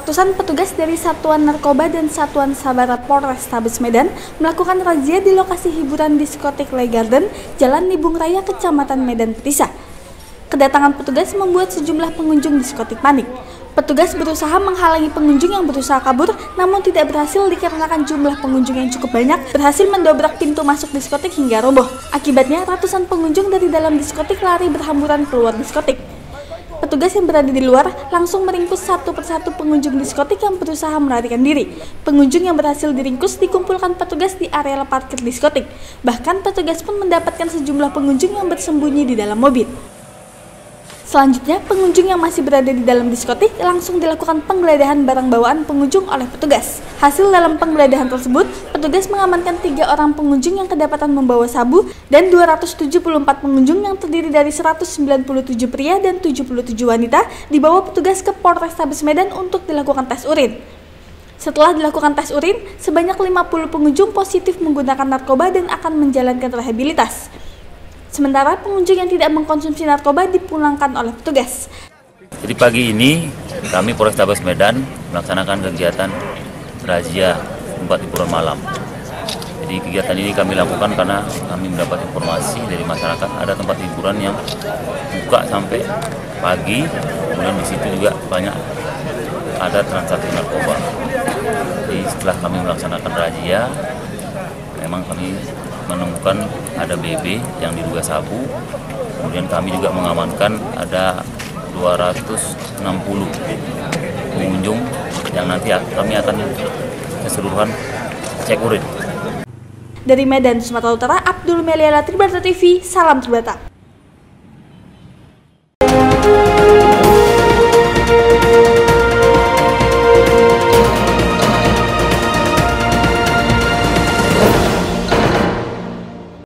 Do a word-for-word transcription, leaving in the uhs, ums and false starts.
Ratusan petugas dari Satuan Narkoba dan Satuan Sabara Polrestabes Medan melakukan razia di lokasi hiburan diskotik Le Garden, Jalan Nibung Raya, Kecamatan Medan Petisa. Kedatangan petugas membuat sejumlah pengunjung diskotik panik. Petugas berusaha menghalangi pengunjung yang berusaha kabur, namun tidak berhasil dikarenakan jumlah pengunjung yang cukup banyak berhasil mendobrak pintu masuk diskotik hingga roboh. Akibatnya, ratusan pengunjung dari dalam diskotik lari berhamburan keluar diskotik. Petugas yang berada di luar langsung meringkus satu persatu pengunjung diskotik yang berusaha melarikan diri. Pengunjung yang berhasil diringkus dikumpulkan petugas di area parkir diskotik. Bahkan petugas pun mendapatkan sejumlah pengunjung yang bersembunyi di dalam mobil. Selanjutnya, pengunjung yang masih berada di dalam diskotik langsung dilakukan penggeledahan barang bawaan pengunjung oleh petugas. Hasil dalam penggeledahan tersebut, petugas mengamankan tiga orang pengunjung yang kedapatan membawa sabu dan dua ratus tujuh puluh empat pengunjung yang terdiri dari seratus sembilan puluh tujuh pria dan tujuh puluh tujuh wanita dibawa petugas ke Polrestabes Medan untuk dilakukan tes urin. Setelah dilakukan tes urin, sebanyak lima puluh pengunjung positif menggunakan narkoba dan akan menjalankan rehabilitas. Sementara pengunjung yang tidak mengkonsumsi narkoba dipulangkan oleh petugas. Jadi pagi ini kami Polrestabes Medan melaksanakan kegiatan razia tempat hiburan malam. Jadi kegiatan ini kami lakukan karena kami mendapat informasi dari masyarakat ada tempat hiburan yang buka sampai pagi, kemudian di situ juga banyak ada transaksi narkoba. Jadi setelah kami melaksanakan razia, memang kami menemukan ada B B yang diduga sabu, kemudian kami juga mengamankan ada dua ratus enam puluh pengunjung yang nanti kami akan keseluruhan cek urin. Dari Medan, Sumatera Utara, Abdul Meliala, Tribrata T V, salam Tribrata.